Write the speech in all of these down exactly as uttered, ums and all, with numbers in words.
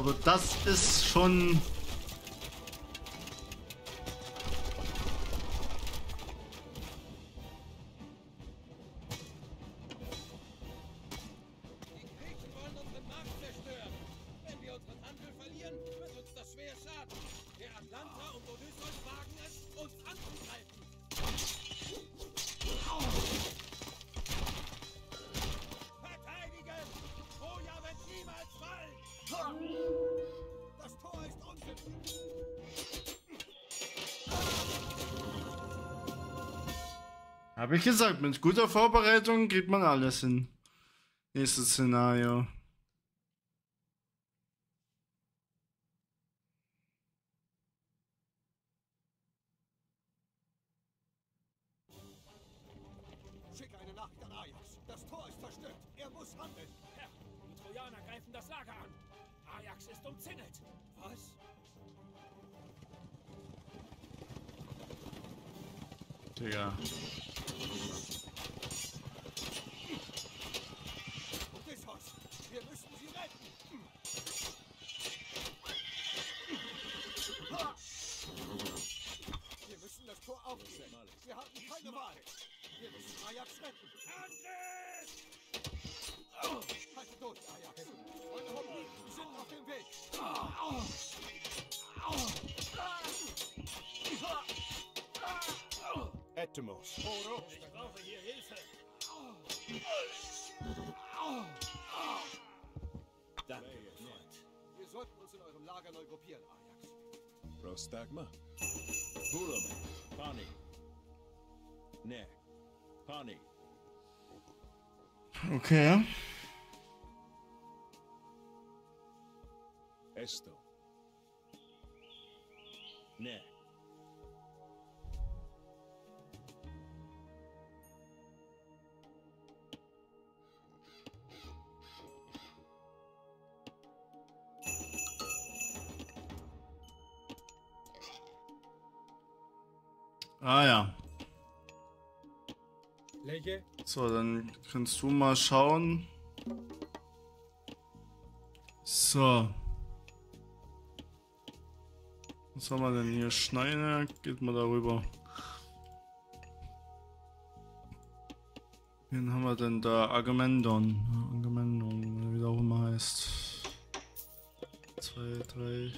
Aber das ist schon... Habe ich gesagt, mit guter Vorbereitung kriegt man alles hin. Nächstes Szenario. Schick eine Nachricht an Ajax. Das Tor ist zerstört. Er muss handeln. Herr, die Trojaner greifen das Lager an. Ajax ist umzingelt. Was? Digga. Odysseus, wir müssen sie retten. Wir müssen das Tor aufstellen. Wir haben keine Wahl. Wir müssen Ajax retten. Angriff! Halte durch, Ajax. Eure Hopliten sind auf dem Weg. Etymos. Oro. Ich brauche hier Hilfe. Danke, Freund. Wir sollten uns in eurem Lager neu gruppieren, Ajax. Prostagma. Bulame. Pani. Ne. Pani. Okay. Esto. Ne. Ah ja. Lege. So, dann kannst du mal schauen. So. Was haben wir denn hier? Schneide. Geht mal darüber. Wen haben wir denn da? Agamemnon. Agamemnon, wie der auch immer heißt. Zwei, drei.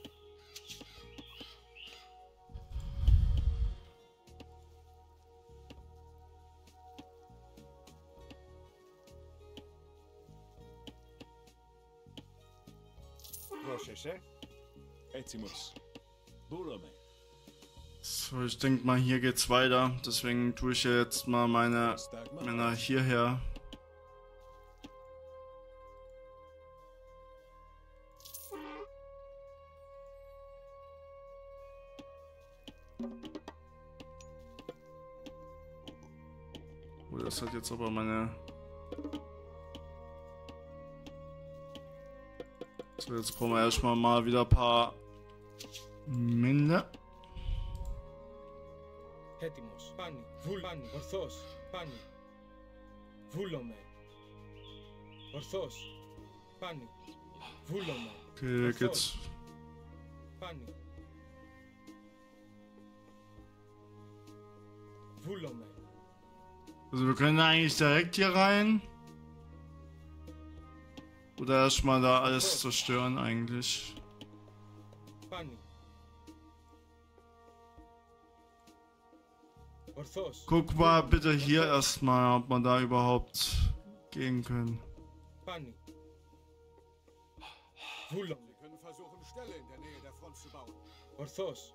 Πρόσεχε. Etymos. Bulame. So, ich denke mal, hier geht's weiter. Deswegen tue ich jetzt mal meine Männer hierher. Oh, das hat jetzt aber meine... So, jetzt brauchen wir erstmal mal wieder ein paar Männer. Έτοιμος. Πάνι. Βουλ. Πάνι. Ορθός. Πάνι. Βούλομαι. Ορθός. Πάνι. Βούλομαι. Okay, geht's. Πάνι. Βούλομαι. Also wir können eigentlich direkt hier rein. Oder erstmal da alles zerstören eigentlich. Πάνι. Ορθός. Guck mal bitte hier erstmal, ob man da überhaupt gehen können. Πάνι. Βούλομαι. Wir können versuchen, Ställe in der Nähe der Front zu bauen. Ορθός.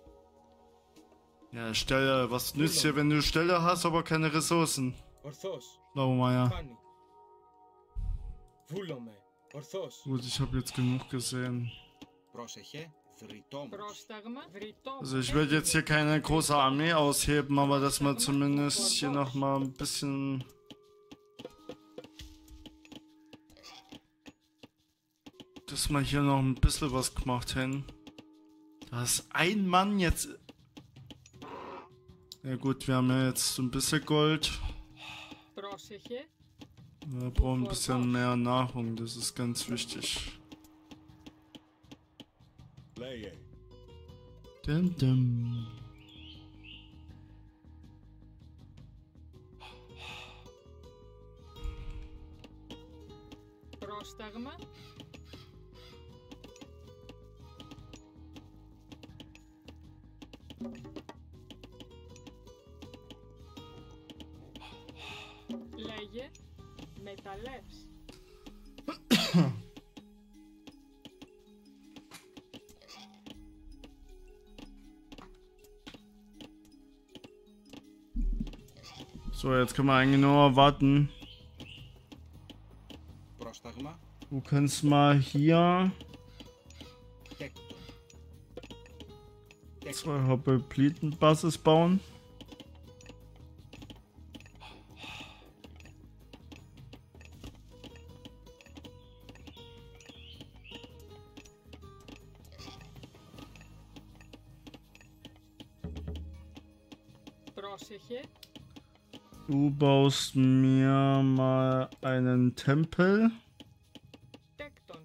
Ja, Stelle, was nützt dir, wenn du Stelle hast, aber keine Ressourcen? Ορθός. Blaumeier. Πάνι. Βούλομαι. Ορθός. Gut, ich habe jetzt genug gesehen. Πρόσεχε, βρυτόμος. Πρόσταγμα, βρυτό. Also ich werde jetzt hier keine große Armee ausheben, aber dass man zumindest hier noch mal ein bisschen... Dass wir hier noch ein bisschen was gemacht hätten. Da ist ein Mann jetzt... Ja gut, wir haben ja jetzt so ein bisschen Gold. Πρόσεχε. Wir brauchen ein bisschen mehr Nahrung, das ist ganz wichtig. Leye. Dim, dim. Πρόσταγμα. Λέγε, μεταλλεύς. So, jetzt können wir eigentlich nur warten. Πρόσταγμα. Du kannst mal hier Τέκτον. zwei Hobbelblütenbasis bauen. Πρόσεχε. Du baust mir mal einen Tempel. Τέκτον.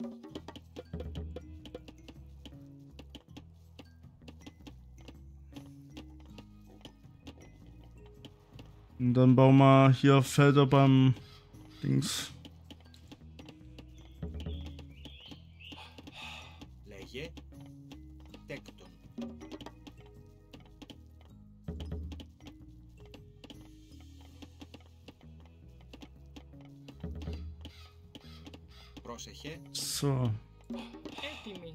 Und dann bauen wir hier Felder beim Dings. Λέγε. Τέκτον. Πρόσεχε. So, Έτοιμη.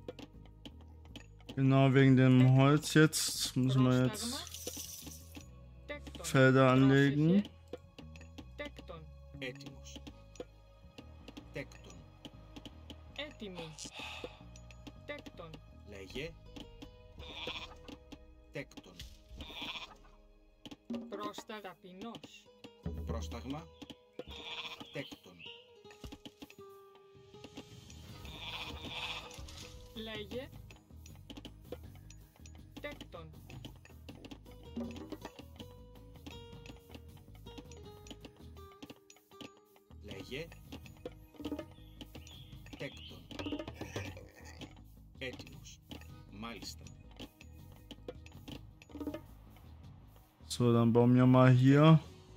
genau wegen dem Holz jetzt müssen wir Πρόσταγμα. jetzt Τέκτον. Felder anlegen. Πρόσεχε. Τέκτον. Έτοιμος. Τέκτον. Έτοιμη. Τέκτον. Λέγε. Τέκτον. Πρόστα ταπεινός. Πρόσταγμα. Τέκτον. Λέγε. Τέκτον. Λέγε. Τέκτον. Έτοιμος. Μάλιστα. So, dann bauen wir mal hier.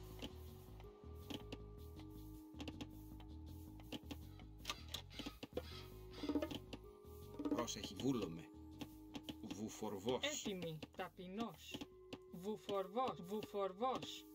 Πρόσεχε. Βούλομαι. Βουφορβός. Έτοιμη. Ταπεινός. Βουφορβός. Βουφορβός.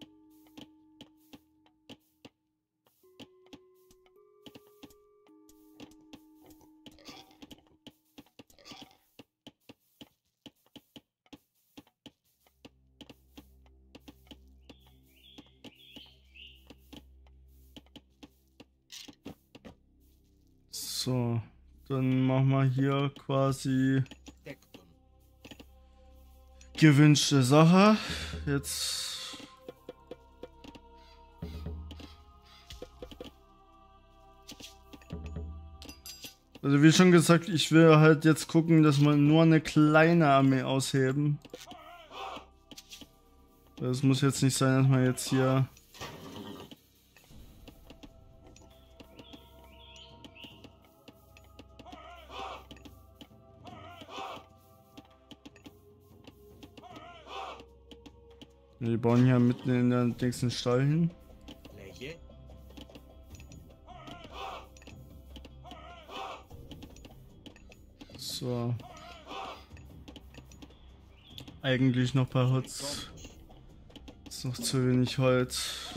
So, dann machen wir hier quasi Τέκτον. gewünschte Sache. Jetzt. Also wie schon gesagt, ich will halt jetzt gucken, dass wir nur eine kleine Armee ausheben. Es muss jetzt nicht sein, dass man jetzt hier... Wir bauen hier mitten in den nächsten Stall hin. Λέγε. So. Eigentlich noch bei Holz. Ist noch zu wenig Holz.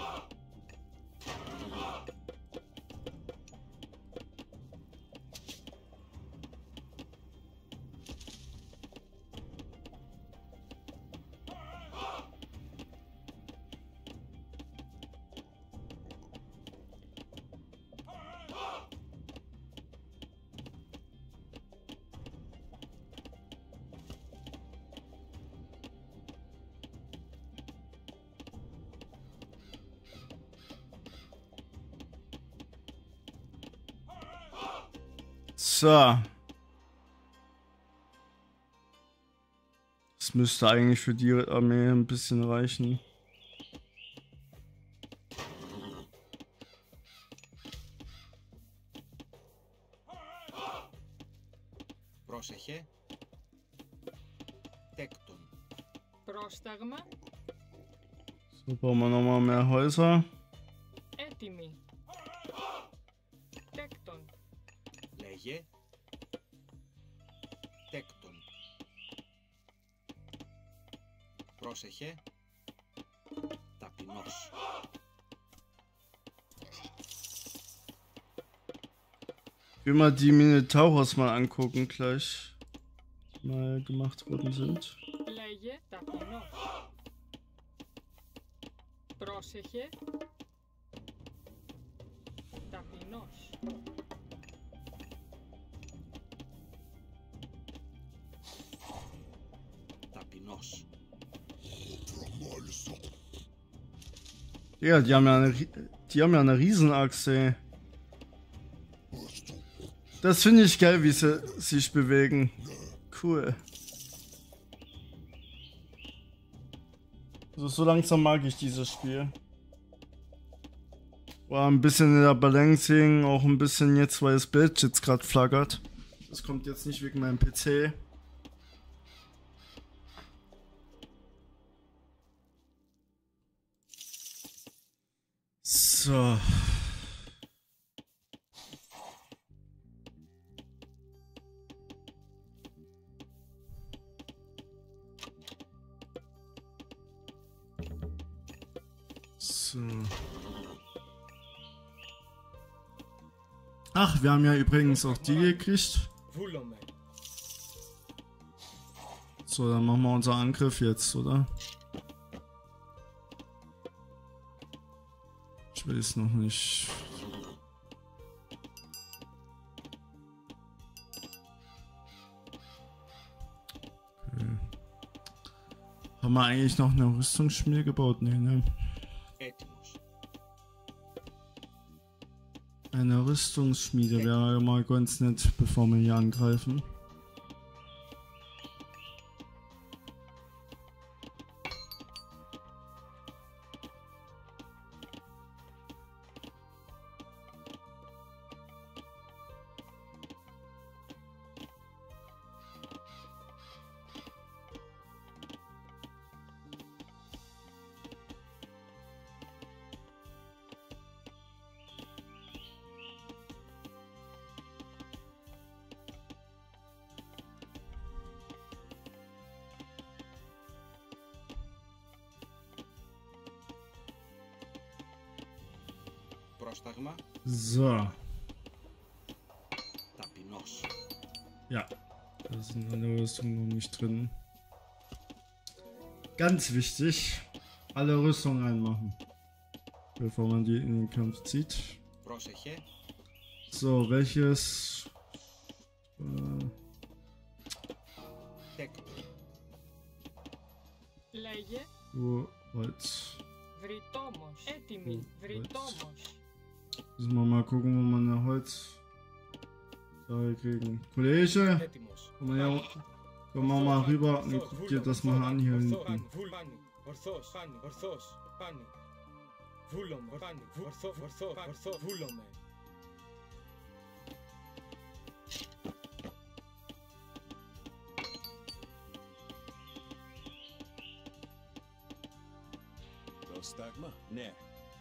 So. Das müsste eigentlich für die Armee ein bisschen reichen. Πρόσεχε. Τέκτον. Πρόσταγμα. So, bauen wir nochmal mehr Häuser. Έτοιμοι. Τέκτον. Λέγε. Τέκτον. Πρόσεχε. Ταπεινός. Ich will mal die Minotauros mal angucken gleich. Die mal gemacht worden sind. Λέγε ταπεινός. Πρόσεχε. Ταπεινός. Ταπεινός. Ja, die haben ja eine, Rie- die haben ja eine Riesenachse. Das finde ich geil, wie sie sich bewegen. Cool. Also so langsam mag ich dieses Spiel. War ein bisschen in der Balancing, auch ein bisschen jetzt, weil das Bild jetzt gerade flackert. Das kommt jetzt nicht wegen meinem P C. So. So. Ach, wir haben ja übrigens auch die gekriegt. Βούλομαι. So, dann machen wir unseren Angriff jetzt, oder? Ich weiß noch nicht. Okay. Haben wir eigentlich noch eine Rüstungsschmiede gebaut? Nee, ne? Έτοιμος. Eine Rüstungsschmiede wäre mal ganz nett, bevor wir hier angreifen. Πρόσταγμα. So. Ταπεινός. Ja, da sind alle Rüstungen noch nicht drin. Ganz wichtig, alle Rüstungen einmachen, bevor man die in den Kampf zieht. Πρόσεχε. So, welches? Äh, Τέκτον. Λέγε wo, Holz. βρυτόμος. Έτοιμοι. Hm, Βρυτόμος. Müssen wir mal gucken, wo man eine Holz da kriegen. Kollege, Έτοιμος. komm mal, her, komm mal, mal rüber und guck dir das mal an hier hinten. Πάνι. Ορθός. Πάνι. Ορθός. Πάνι. Βούλομαι. Πάνι. Ορθό. Ορθό. Ορθό. Βούλομαι. Πρόσταγμα. Ναι.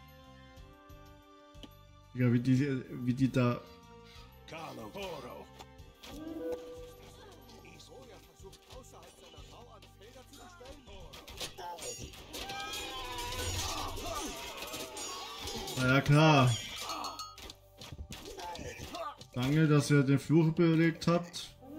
Ja, wie die, wie die da. Carlo. Oro. Isoja versucht außerhalb seiner Mauern Felder zu bestellen. Na ja, klar. Danke, dass ihr den Fluch belegt habt.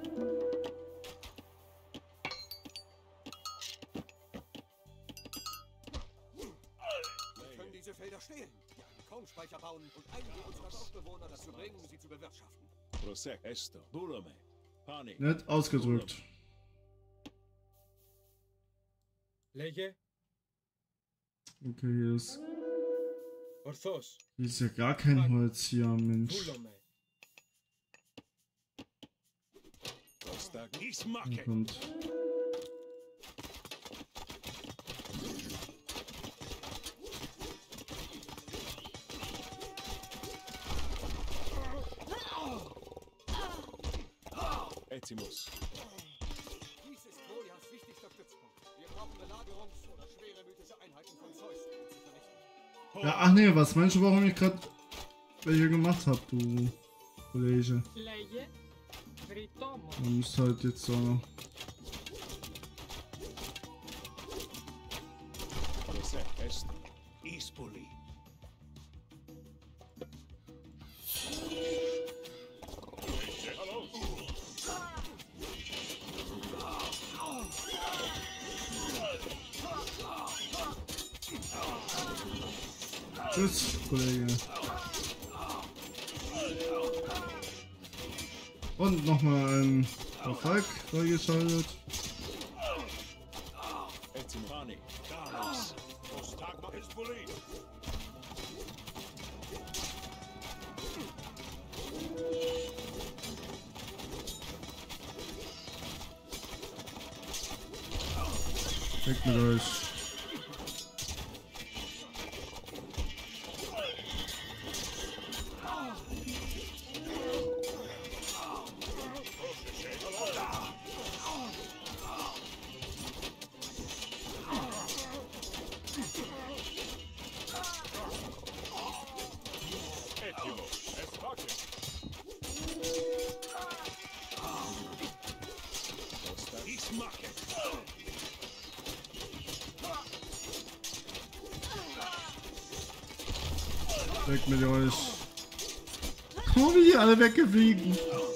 Wir können diese Felder stehlen, hier einen Kornspeicher bauen und einige unserer Dorfbewohner dazu bringen, sie zu bewirtschaften. Prosek. Esto. Βούλομαι. Πάνι. Nett ausgedrückt. Λέγε. Okay, hier ist, Ορθός. hier ist ja gar kein Holz hier, Mensch. Βούλομαι. Πρόσταγμα. Εις Hier μάκε. kommt. Etimus. Dies ist Goliaths wichtigster Stützpunkt. Wir brauchen Belagerungs- oder schweremütige Einheiten von Zeus, um ihn zu vernichten. Ja, ach nee, was meinst du, warum ich gerade welche gemacht habe, du Kollege? Λέγε Βρυτόμος. Man muss halt jetzt so noch. Prosek esto. Ispoli. Tschüss, Kollege. Und nochmal ein Erfolg freigeschaltet. Etimani. Carlos. Ostagma Ispoli. Weg mit euch. Weg mit euch. Oh, wie die alle weggefliegen.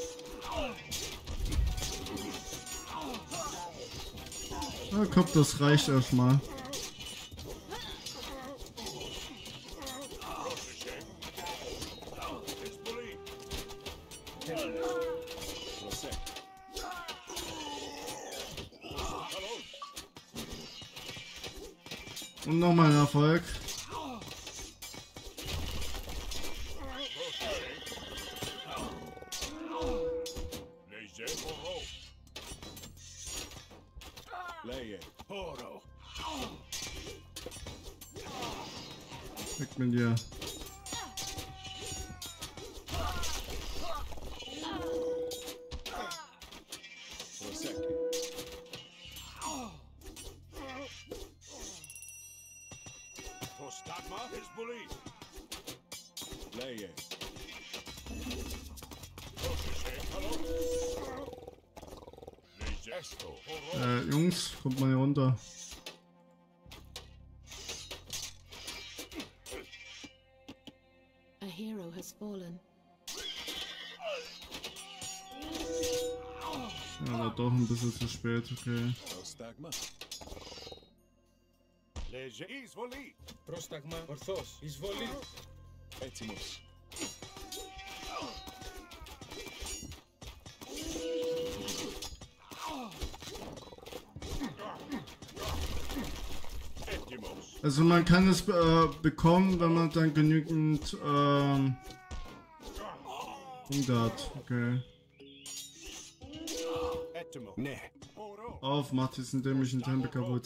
Na komm, das reicht erstmal. Prosek. Und nochmal ein Erfolg. Leje. Horo. Weg mit dir. Prosek. Ostagma Ispoli. Leje. Esto. Äh, Jungs, kommt mal hier runter. A hero has fallen. Ja, war doch ein bisschen zu spät, okay. Ostagma. Λέγε εισβολή. Πρόσταγμα ορθώς. Εισβολή. Etimus. Also man kann es äh, bekommen, wenn man dann genügend ähm, Punkte hat. Okay. Etimo. Ne. Auf, macht diesen dämlichen Tempel kaputt.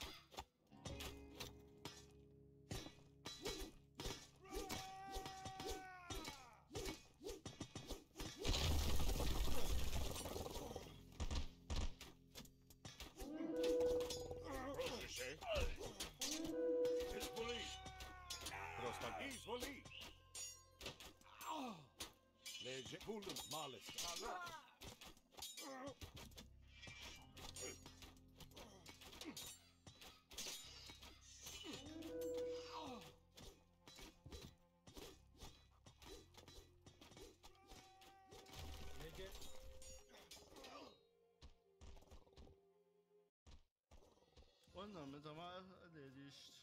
Legge Vulum Malus. Λέγε Und damit haben wir erledigt.